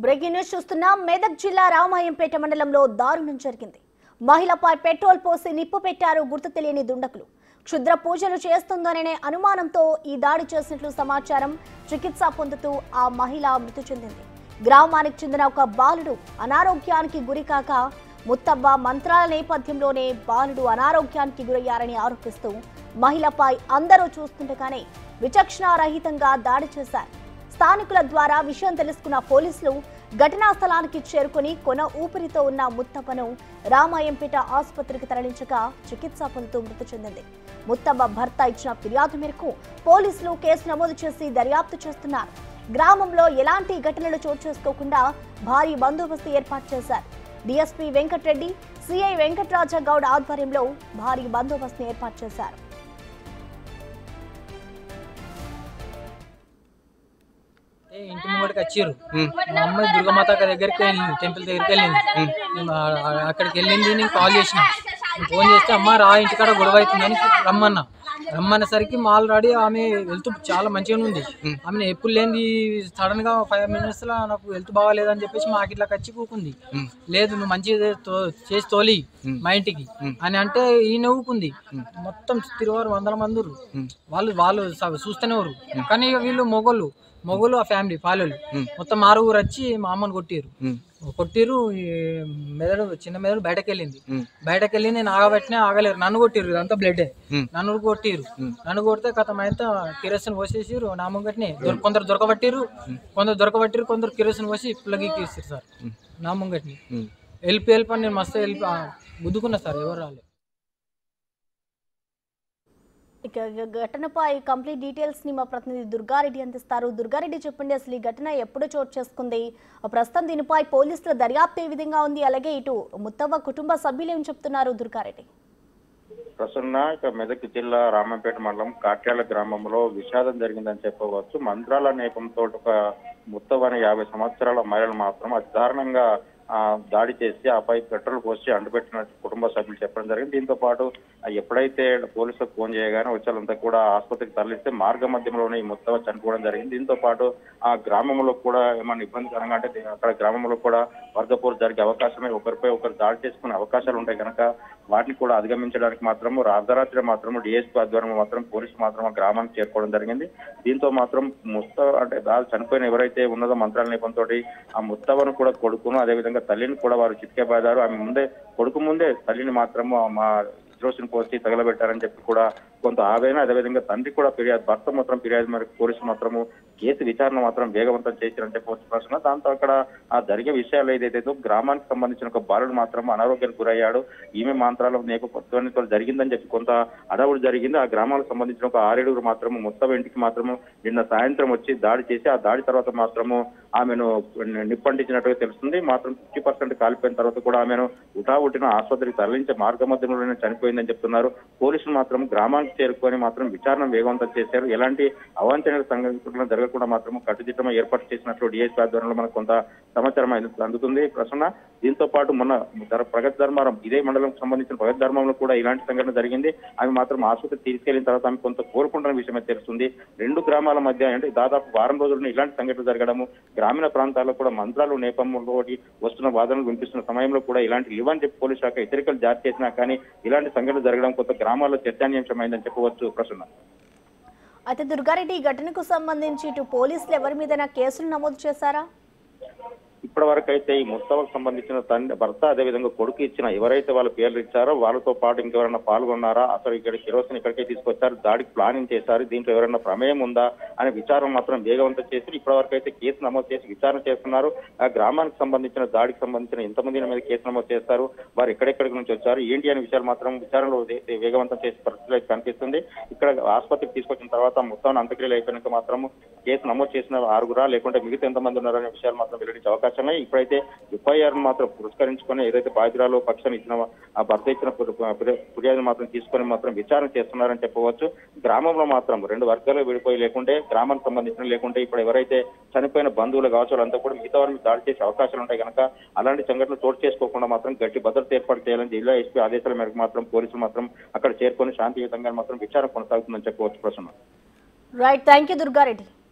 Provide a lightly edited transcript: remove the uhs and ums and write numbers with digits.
Breaking news చూస్తున్నాం. మెదక్ జిల్లా రామాయంపేట మండలంలో దారుణం జరిగింది. మహిళపై పెట్రోల్ పోసి నిప్పు పెట్టారు గుర్తు తెలియని దుండకులు. క్షుద్ర పూజలు చేస్తుందనే అనుమానంతో ఈ దాడి చేసినట్లు సమాచారం. చికిత్స పొందుతూ ఆ మహిళ మృతి చెందింది. గ్రామానికి చెందిన ఒక బాలుడు అనారోగ్యానికి గురికాక ముత్తవ్వ మంత్రాల నేపథ్యంలోనే బాలుడు అనారోగ్యానికి గురయ్యారని ఆరోపిస్తూ మహిళపై అందరూ చూస్తుండగానే విచక్షణారహితంగా దాడి చేశారు. స్థానికుల ద్వారా విషయం తెలుసుకున్న పోలీసులు ఘటనా స్థలానికి చేరుకుని కొన ఊపిరితో ఉన్న ముత్తవ్వను రామాయంపేట ఆసుపత్రికి తరలించగా చికిత్స పొందుతూ మృతి చెందింది. ముత్తవ్వ భర్త ఇచ్చిన ఫిర్యాదు మేరకు పోలీసులు కేసు నమోదు చేసి దర్యాప్తు చేస్తున్నారు. గ్రామంలో ఎలాంటి ఘటనలు చోటు చేసుకోకుండా భారీ బందోబస్తు ఏర్పాటు చేశారు. డీఎస్పీ వెంకటరెడ్డి, సిఐ వెంకటరాజ గౌడ్ ఆధ్వర్యంలో భారీ బందోబస్తు ఏర్పాటు చేశారు. ఇంటి ముంగడికి వచ్చారు. మా అమ్మాయి దుర్గమాత దగ్గరికి వెళ్ళింది, టెంపుల్ దగ్గరికి వెళ్ళింది. అక్కడికి వెళ్ళింది, నేను కాల్ చేసిన, ఫోన్ చేస్తే అమ్మ రా ఇంటికాడ గొడవ అవుతుందని రమ్మనేసరికి ఆల్రెడీ ఆమె హెల్త్ చాలా మంచిగా ఉంది. ఆమె ఎప్పుడు లేని సడన్ గా 5 minutes లో నాకు హెల్త్ బాగాలేదని చెప్పేసి మాకు ఇట్లా వచ్చి కూకుంది. లేదు నువ్వు మంచిగా చేసి తోలి మా ఇంటికి అని అంటే ఈ నవ్వుకుంది. మొత్తం తిరువారు 100 మంది వాళ్ళు చూస్తూనే ఊరు. కానీ వీళ్ళు మొగోళ్ళు ఆ ఫ్యామిలీ పాలలు మొత్తం 6 వచ్చి మా అమ్మని కొట్టిరు. చిన్న మెదడు బయటకు వెళ్ళి నేను ఆగలేరు, నన్ను కొట్టిరు. ఇదంతా బ్లడ్, నన్ను కొడితే కథం అయితే కిరోసిన్ పోసేసిరు నా ముంగట్ని. కొందరు దొరకబట్టిరు, కొందరు కిరోసిన్ పోసి పుల్లగీకేసారు సార్ నా ముంగట్ని. హెల్ప్ అని నేను మస్తు గుద్దుకున్నా సార్, ఎవరు రాలేదు. ఇక ఘటనపై కంప్లీట్ డీటెయిల్స్ ని మా ప్రతినిధి దుర్గారెడ్డి అందిస్తారు. దుర్గారెడ్డి చెప్పండి, అసలు ఈ ఘటన ఎప్పుడు చోటు చేసుకుంది, ప్రస్తుతం దీనిపై పోలీసుల దర్యాప్తు ఏ విధంగా ఉంది, అలాగే ఇటు ముత్తవ్వ కుటుంబ సభ్యులు ఏం చెప్తున్నారు? దుర్గారెడ్డి. ప్రసన్న ఇక మెదక్ జిల్లా రామంపేట మండలం కాట్యాల గ్రామంలో విషాదం జరిగిందని చెప్పవచ్చు. మంత్రాల నేపంతో ఒక ముత్తవ్వ అనే 50 సంవత్సరాల మహిళలు మాత్రం అతి దారుణంగా దాడి చేసి ఆపై పెట్రోల్ పోసి అంటుపెట్టిన కుటుంబ సభ్యులు చెప్పడం జరిగింది. దీంతో పాటు ఎప్పుడైతే పోలీసులకు ఫోన్ చేయగానే వచ్చేంతా కూడా ఆసుపత్రికి తరలిస్తే మార్గ మధ్యంలోనే ఈ ముత్తవ్వ చనిపోవడం జరిగింది. దీంతో పాటు ఆ గ్రామంలో కూడా ఏమన్నా ఇబ్బందికరంగా అంటే అక్కడ గ్రామంలో కూడా వర్గపోరు జరిగే అవకాశమే, ఒకరిపై ఒకరు దాడి చేసుకునే అవకాశాలు ఉంటాయి కనుక వాటిని కూడా అధిగమించడానికి మాత్రము అర్ధరాత్రి మాత్రము డిఎస్పీ ఆధ్వర్యంలో మాత్రం పోలీసులు మాత్రం ఆ గ్రామానికి చేరుకోవడం జరిగింది. దీంతో మాత్రం అంటే చనిపోయిన ఎవరైతే ఉన్నదో మంత్రాల నేపంతో ఆ ముత్తవ్వను కూడా కొడుకును అదేవిధంగా తల్లిని కూడా వారు చితికేబాదారు. ఆమె కొడుకు ముందే తల్లిని మాత్రము మా కిరోసిన్ పోసి తగలబెట్టారని చెప్పి కూడా కొంత ఆవేదన, అదేవిధంగా తండ్రి కూడా భర్త మాత్రం ఫిర్యాదు మేరకు పోలీసులు మాత్రము కేసు విచారణ మాత్రం వేగవంతం చేశారని చెప్పవచ్చు ప్రశ్న. దాంతో అక్కడ ఆ జరిగే విషయాలు ఏదైతే గ్రామానికి సంబంధించిన ఒక బాలుడు మాత్రం అనారోగ్యానికి గురయ్యాడు. ఈమె మంత్రాల నేపథ్యంతో జరిగిందని చెప్పి కొంత అడవుడు జరిగింది. ఆ గ్రామాలకు సంబంధించిన ఒక 6-7 మాత్రము ముత్తవ్వ ఇంటికి మాత్రము నిన్న సాయంత్రం వచ్చి దాడి చేసి ఆ దాడి తర్వాత మాత్రము ఆమెను నిప్పంటించినట్టుగా తెలుస్తుంది. మాత్రం 50% కాలిపోయిన తర్వాత కూడా ఆమెను ఉటావుటిన ఆసుపత్రికి తరలించే మార్గ మధ్యంలోనే చనిపోయిందని చెప్తున్నారు. పోలీసులు మాత్రం గ్రామానికి చేరుకొని మాత్రం విచారణ వేగవంతం చేశారు. ఎలాంటి అవాంఛనీయ సంఘటనలు జరగకుండా మాత్రం కట్టుదిట్టం ఏర్పాటు చేసినట్లు డిఎస్పీ ఆధ్వర్యంలో మనకు కొంత సమాచారం అందుతుంది ప్రసన్న. దీంతో పాటు మొన్న ప్రగతి ధర్మారం ఇదే మండలంకి సంబంధించిన ప్రగతి ధర్మంలో కూడా ఇలాంటి సంఘటన జరిగింది. ఆమె మాత్రం ఆసుపత్రికి తీసుకెళ్లిన తర్వాత ఆమె కొంత కోరుకుంటున్న విషయమే తెలుస్తుంది. 2 గ్రామాల మధ్య అంటే దాదాపు వారం రోజుల్లో ఇలాంటి సంఘటనలు జరగడము, గ్రామీణ ప్రాంతాల్లో కూడా మంత్రాలు నేపథ్యంలో వస్తున్న వాదనలు వినిపిస్తున్న సమయంలో కూడా ఇలాంటి ఇవ్వని చెప్పి పోలీసు శాఖ హెచ్చరికలు జారీ చేసినా కానీ ఇలాంటి సంఘటనలు జరగడం కొంత గ్రామాల్లో చర్చానీయాంశమైందని చెప్పవచ్చు ప్రసన్న. అయితే దుర్గారెడ్డి, ఈ ఘటనకు సంబంధించి ఇటు పోలీసులు ఎవరి మీద కేసులు నమోదు చేశారా? ఇప్పటి వరకు అయితే ఈ ముత్తవ్వకు సంబంధించిన భర్త అదేవిధంగా కొడుకు ఇచ్చిన ఎవరైతే వాళ్ళ పేర్లు ఇచ్చారో వాళ్ళతో పాటు ఇంకెవరైనా పాల్గొన్నారా, అసలు ఇక్కడ కిరోసిన్ ఇక్కడికే తీసుకొచ్చారు, దాడికి ప్లానింగ్ చేశారు, దీంట్లో ఎవరైనా ప్రమేయం ఉందా అనే విచారణ మాత్రం వేగవంతం చేసి ఇప్పటి వరకు అయితే కేసు నమోదు చేసి విచారణ చేస్తున్నారు. ఆ గ్రామానికి సంబంధించిన దాడికి సంబంధించిన ఎంతమంది మీద కేసు నమోదు చేస్తారు, వారు ఎక్కడెక్కడి నుంచి వచ్చారు ఏంటి అనే విషయాలు మాత్రం విచారణలో వేగవంతం చేసే పరిస్థితులు అయితే కనిపిస్తుంది. ఇక్కడ ఆసుపత్రికి తీసుకొచ్చిన తర్వాత మొత్తం అంత్యక్రియలు అయిపోయినాక మాత్రం కేసు నమోదు చేసిన 6 లేకుంటే మిగతా ఎంతమంది ఉన్నారనే విషయాలు మాత్రం వెల్లడించే అవకాశం. ఇప్పుడైతే ఎఫ్ఐఆర్ మాత్రం పురస్కరించుకొని ఏదైతే బాధితురాలు పక్షాన్ని ఇచ్చిన ఆ భర్త ఇచ్చిన ఫిర్యాదు మాత్రం తీసుకొని మాత్రం విచారణ చేస్తున్నారని చెప్పవచ్చు. గ్రామంలో మాత్రం 2 వర్గాలు విడిపోయి లేకుంటే గ్రామానికి సంబంధించిన లేకుంటే ఇప్పుడు ఎవరైతే చనిపోయిన బంధువులు కావచ్చు వాళ్ళంతా కూడా మిగతా వారిని దాడి చేసే అవకాశాలు ఉంటాయి కనుక అలాంటి సంఘటనలు చోటు చేసుకోకుండా మాత్రం గట్టి భద్రత ఏర్పాటు చేయాలని జిల్లా ఎస్పీ ఆదేశాల మేరకు మాత్రం పోలీసులు మాత్రం అక్కడ చేరుకొని శాంతియుతంగా మాత్రం విచారణ కొనసాగుతుందని చెప్పవచ్చు Prasanna. Right, thank you Durga Reddy.